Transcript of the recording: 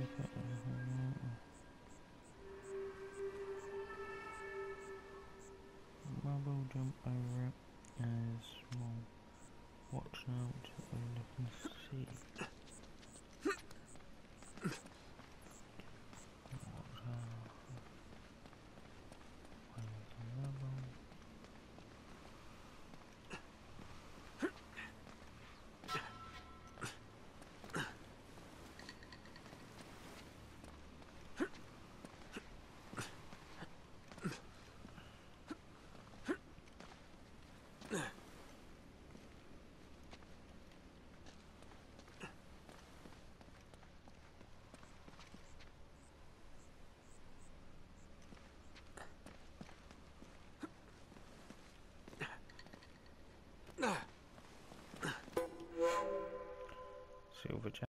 Marble jump over it as well. Watch out and you can see. Silver